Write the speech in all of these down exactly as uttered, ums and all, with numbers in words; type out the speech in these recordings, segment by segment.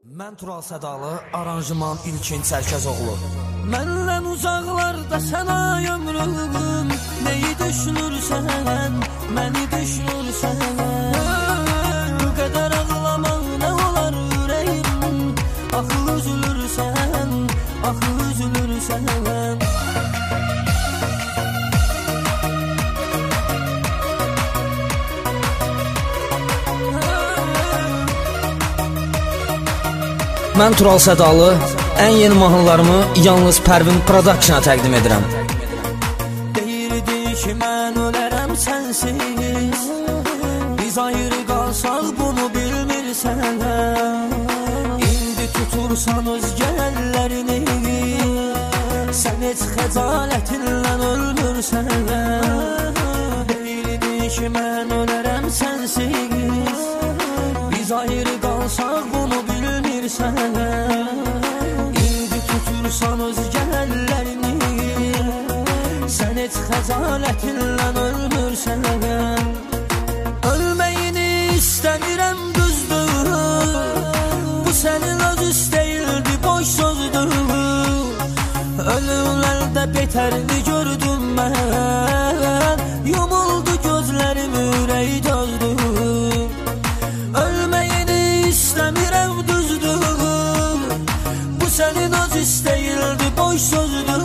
Mən Tural Sədalı, aranjman İlkin Çərkəzoğlu. Məndən uzaqlarda sənə ömrüm, neyi düşünürsən, məni düşünürsən. Bu qədər ağlamaq nə olar ürəyim, axı üzülürsən, axı üzülürsən. Mən Tural Sədalı, ən yeni mahnılarımı yalnız Pərvin Production-a təqdim edirəm. Deyirdi ki, mən ölərəm sənsiz, biz ayrı qalsaq bunu bilmirsən. İndi tutursan özgə əllərini, sən heç xəcalətinlə ölmürsən. Deyirdi ki, mən ölərəm sənsiz, biz ayrı qalsaq bunu bilmirsən. İndi tutursan özgə əllərini, sən heç xəcalətinlə ölmürsən. Ölməyini istəmirəm düzdür, bu sənin öz istəyildi, boş sözdür. Ölümlərdə betərini gördüm mən, yumuldu gözlərim, ürəyi dözdü. Ölməyini istəmirəm düzdür, bu sənin öz istəyildi, boş sözdür.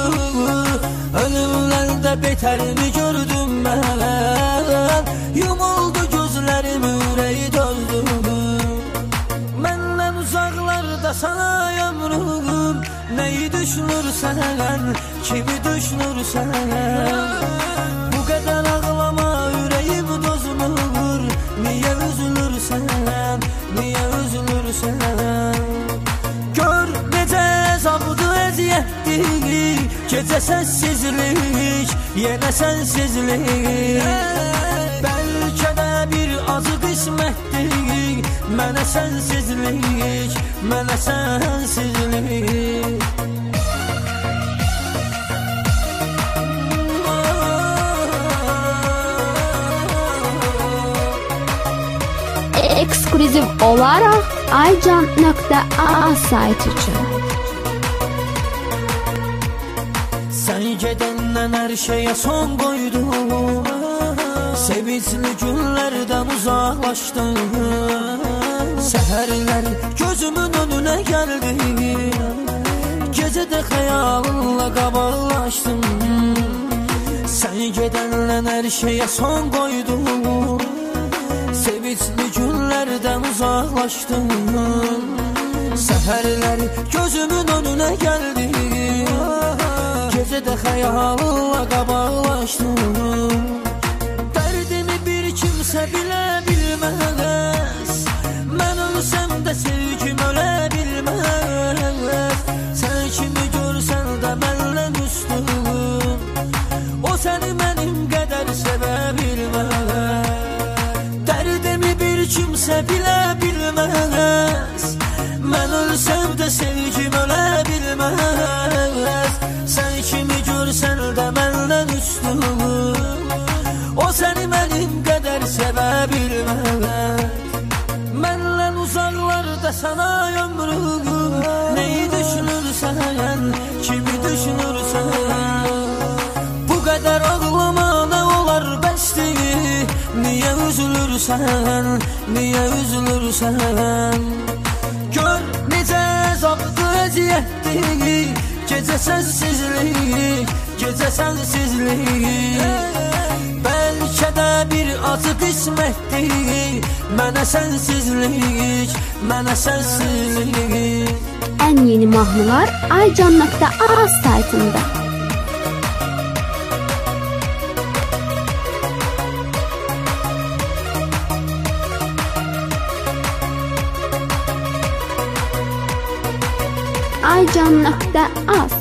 Ölümlərdə betərini gördüm mən, yumuldu gözlərim, ürəyi dözdü. Məndən uzaqlarda sana ömrüm, neyi düşünürsən, kimi düşünürsən. Bu qədər ağlama, ürəyim dözmür, niyə üzülürsən, niyə üzülürsən. Gör necə əzabdı, əziyyətdir, gecə səssizlik, yenə sənsizlik. Bəlkə də bir acı qismətdir, mənə sənsizlik, mənə sənsizlik. Eksklüziv olaraq aycan nöqtə a sayt üçün. Sən gedəndən hər şeyə son qoydum, sevincli günlərdən uzaqlaşdım. Səhərlər gözümün önünə gəldi, gecədə xəyalınla qabaqlaşdım. Sən gedəndən hər şeyə son qoydum, sevincli günlərdən uzaqlaşdım. Səhərlər gözümün önünə gəldi, gecədə xəyalınla qabaqlaşdım. Dərdimi bir kimsə bilə bilməz, mən ölsəm də sevgim ölə bilməz. Sən kimi görsən də məndən üstün, o səni mənim qədər sevə bilməz. Dərdimi bir kimsə bilə bilməz, mən ölsəm də sevgim ölə bilməz. Sən kimi görsən də məndən üstün, o səni mənim qədər sevə bilməz. Məndən uzaqlarda sana ömrüm, neyi düşünürsən, kimi düşünürsən. Bu qədər ağlama nə olar bəsdir, niyə üzülürsən, niyə üzülürsən. Gör necə əzabdı, əziyyətdir, gecə səssizlik, gecə sənsizlik. Bəlkə də bir acı qismətdir, mənə sənsizlik, mənə sənsizlik. Ən yeni mahnılar aycan nöqtə a saytında. aycan nöqtə a